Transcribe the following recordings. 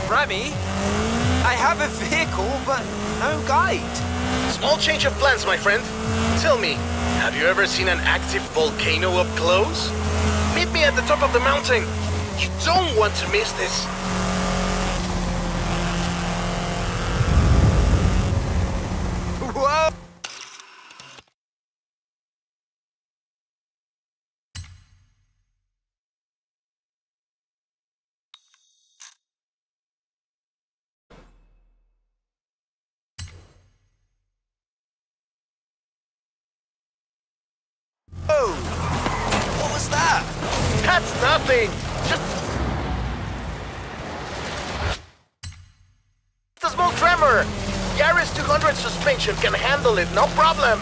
Remy, I have a vehicle, but no guide. Small change of plans, my friend. Tell me, have you ever seen an active volcano up close? Meet me at the top of the mountain. You don't want to miss this. Whoa! Oh! What was that? That's nothing. Just a small tremor. Yaris 200 suspension can handle it, no problem.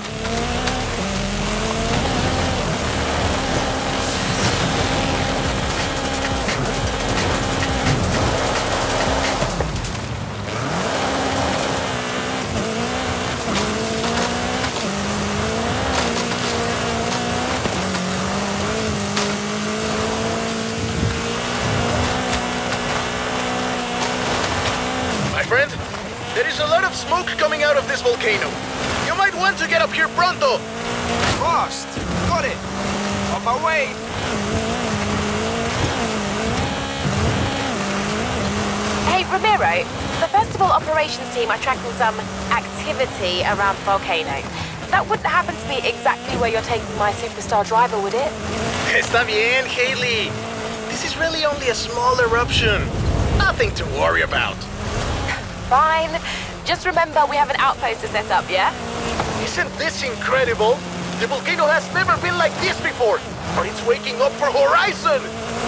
Friend, there is a lot of smoke coming out of this volcano. You might want to get up here pronto. Fast! Got it! On my way! Hey, Ramiro, the festival operations team are tracking some activity around the volcano. That wouldn't happen to be exactly where you're taking my superstar driver, would it? Está bien, Haley. This is really only a small eruption. Nothing to worry about. Fine. Just remember we have an outpost to set up, yeah? Isn't this incredible? The volcano has never been like this before, but it's waking up for Horizon!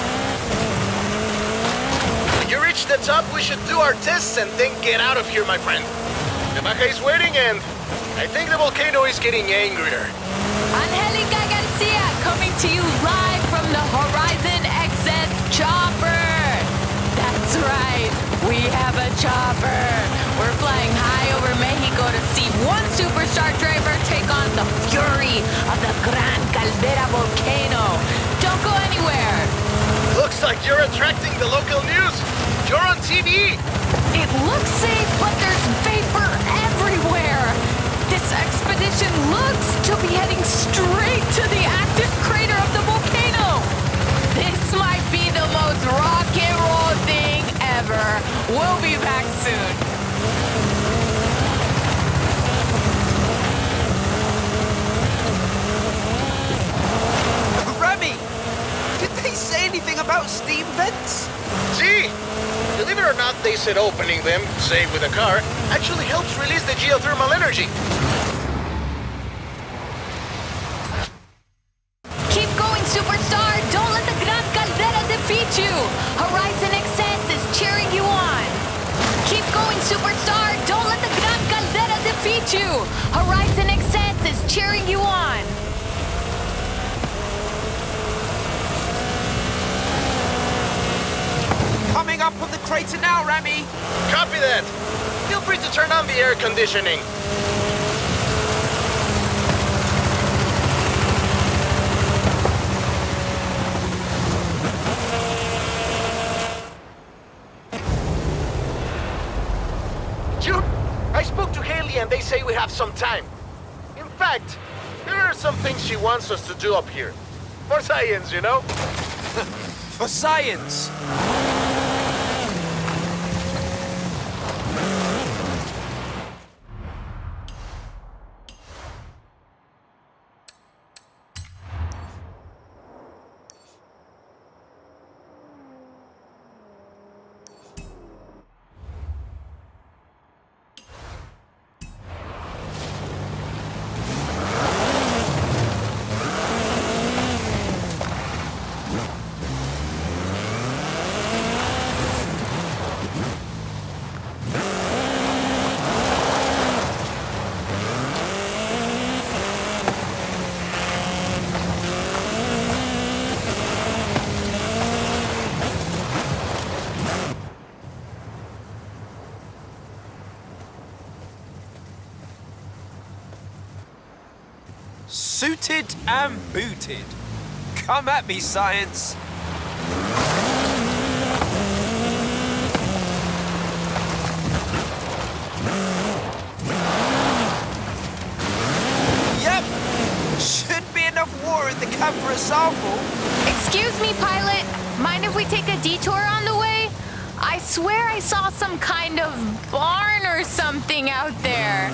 When you reach the top, we should do our tests and then get out of here, my friend. The Baja is waiting and I think the volcano is getting angrier. Angelica Garcia coming to you live from the Horizon XS chopper! That's right, we have a chopper. We're flying high over Mexico to see one superstar driver take on the fury of the Gran Caldera volcano. Don't go anywhere. Looks like you're attracting the local news. You're on TV. It looks safe, but there's vapor everywhere. This expedition looks to be heading straight to the active crater of the volcano. This might be the most rock and roll thing ever. We'll be back soon. Remy! Did they say anything about steam vents? See? Believe it or not, they said opening them, say with a car, actually helps release the geothermal energy. Keep going, superstar. Don't let the Gran Caldera defeat you. Horizon XS is cheering you on. Keep going, superstar. Don't let the Gran Caldera defeat you. Horizon XS is cheering you on. Coming up on the crater now, Remy! Copy that. Feel free to turn on the air conditioning. I spoke to Haley and they say we have some time. In fact, there are some things she wants us to do up here. For science, you know? For science! Suited and booted. Come at me, science. careful. Excuse me, pilot. Mind if we take a detour on the way? I swear I saw some kind of barn or something out there.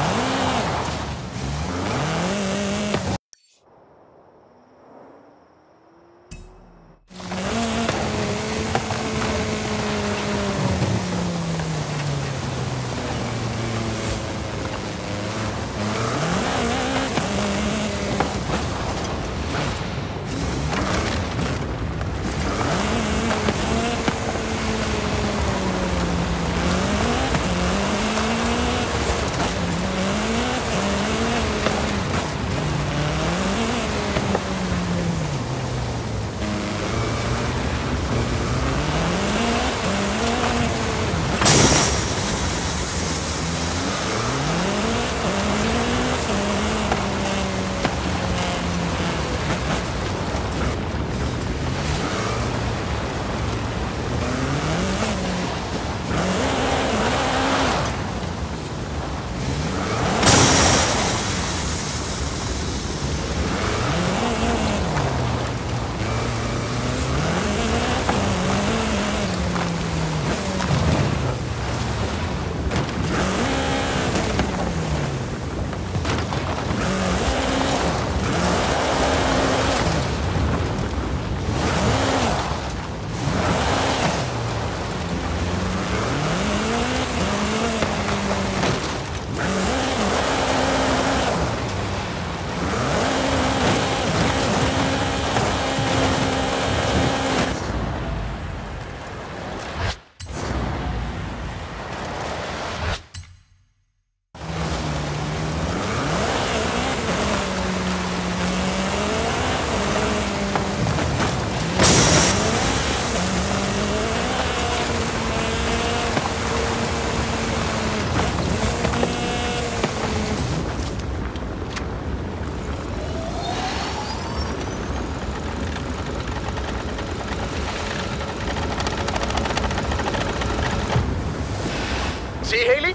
See, Haley?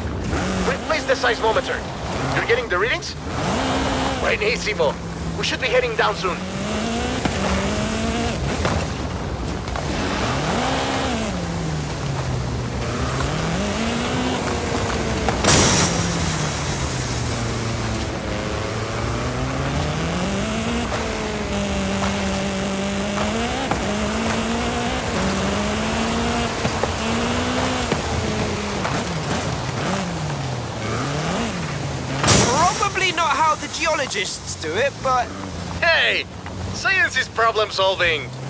Replace the seismometer. You're getting the readings? Buenísimo. We should be heading down soon. Probably not how the geologists do it, but Hey! Science is problem solving.